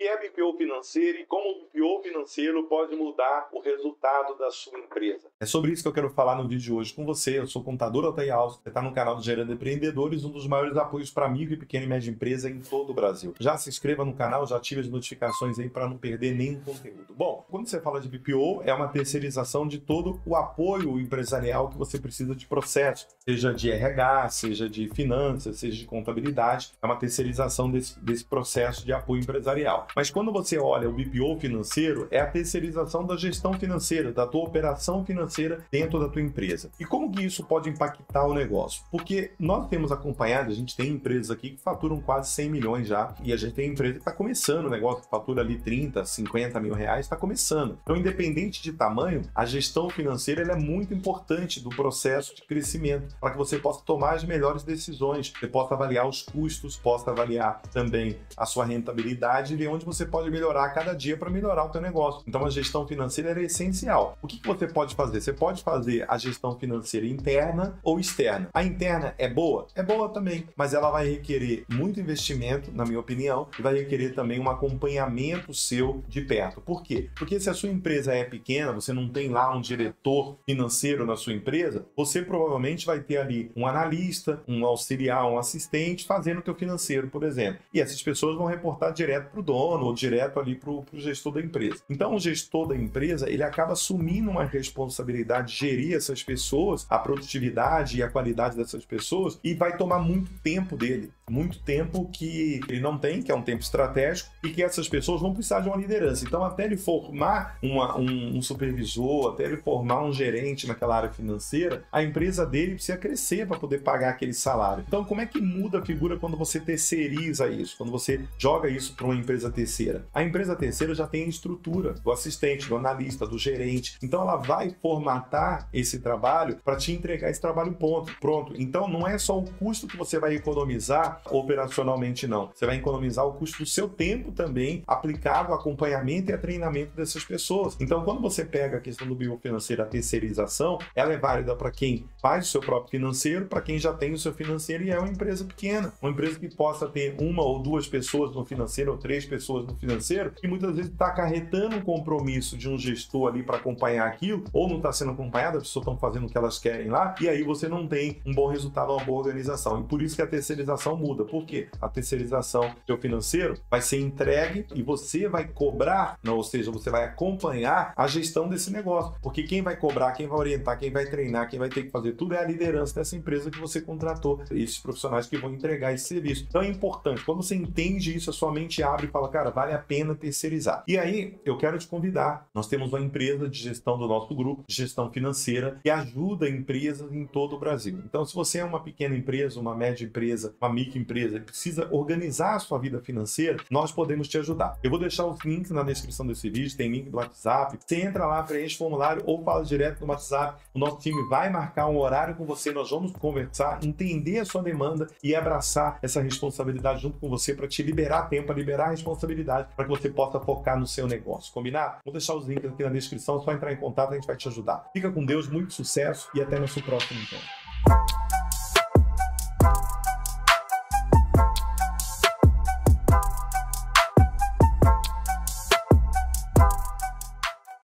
é BPO financeiro e como o BPO financeiro pode mudar o resultado da sua empresa. É sobre isso que eu quero falar no vídeo de hoje com você. Eu sou o contador Altair Alves, você está no canal do Gerando Empreendedores, um dos maiores apoios para micro e pequena e média empresa em todo o Brasil. Já se inscreva no canal, já ative as notificações aí para não perder nenhum conteúdo. Bom, quando você fala de BPO, é uma terceirização de todo o apoio empresarial que você precisa de processo, seja de RH, seja de finanças, seja de contabilidade. É uma terceirização desse processo de apoio empresarial. Mas quando você olha o BPO financeiro, é a terceirização da gestão financeira, da tua operação financeira dentro da tua empresa. E como que isso pode impactar o negócio? Porque nós temos acompanhado, a gente tem empresas aqui que faturam quase 100 milhões já, e a gente tem empresa que está começando o negócio, que fatura ali 30, 50 mil reais, está começando. Então, independente de tamanho, a gestão financeira ela é muito importante do processo de crescimento, para que você possa tomar as melhores decisões, você possa avaliar os custos, possa avaliar também a sua rentabilidade e ver onde você pode melhorar a cada dia para melhorar o teu negócio. Então, a gestão financeira é essencial. O que você pode fazer? Você pode fazer a gestão financeira interna ou externa. A interna é boa? É boa também, mas ela vai requerer muito investimento, na minha opinião, e vai requerer também um acompanhamento seu de perto. Por quê? Porque se a sua empresa é pequena, você não tem lá um diretor financeiro na sua empresa, você provavelmente vai ter ali um analista, um auxiliar, um assistente fazendo o teu financeiro, por exemplo. E essas pessoas vão reportar direto para o dono ou direto ali para o gestor da empresa. Então, o gestor da empresa, ele acaba assumindo uma responsabilidade de gerir essas pessoas, a produtividade e a qualidade dessas pessoas, e vai tomar muito tempo dele. Muito tempo que ele não tem, que é um tempo estratégico, e que essas pessoas vão precisar de uma liderança. Então, até ele formar um supervisor, até ele formar um gerente naquela área financeira, a empresa dele precisa crescer para poder pagar aquele salário. Então, como é que muda a figura quando você terceiriza isso, quando você joga isso para uma empresa terceira? A empresa terceira já tem a estrutura do assistente, do analista, do gerente. Então, ela vai formatar esse trabalho para te entregar esse trabalho pronto. Então, não é só o custo que você vai economizar operacionalmente, não. Você vai economizar o custo do seu tempo também aplicado ao acompanhamento e a treinamento dessas pessoas. Então, quando você pega a questão do BPO financeiro, a terceirização, ela é válida para quem faz o seu próprio financeiro, para quem já tem o seu financeiro e é uma empresa pequena. Uma empresa que possa ter uma ou duas pessoas no financeiro ou 3 pessoas no financeiro, que muitas vezes está acarretando um compromisso de um gestor ali para acompanhar aquilo, ou não está sendo acompanhada, as pessoas estão fazendo o que elas querem lá, e aí você não tem um bom resultado, uma boa organização. E por isso que a terceirização muda. Por quê? A terceirização do seu financeiro vai ser entregue e você vai cobrar, ou seja, você vai acompanhar a gestão desse negócio. Porque quem vai cobrar, quem vai orientar, quem vai treinar, quem vai ter que fazer tudo é a liderança dessa empresa que você contratou, esses profissionais que vão entregar esse serviço. Então é importante, quando você entende isso, a sua mente abre e fala, cara, vale a pena terceirizar. E aí, eu quero te convidar, nós temos uma empresa de gestão do nosso grupo, de gestão financeira, que ajuda empresas em todo o Brasil. Então, se você é uma pequena empresa, uma média empresa, uma microempresa, e precisa organizar a sua vida financeira, nós podemos te ajudar. Eu vou deixar os links na descrição desse vídeo, tem link do WhatsApp, você entra lá, preenche o formulário ou fala direto no WhatsApp, o nosso time vai marcar um horário com você, nós vamos conversar, entender a sua demanda e abraçar essa responsabilidade junto com você para te liberar tempo, liberar a responsabilidade para que você possa focar no seu negócio. Combinado? Vou deixar os links aqui na descrição, é só entrar em contato, a gente vai te ajudar. Fica com Deus, muito sucesso e até nosso próximo encontro.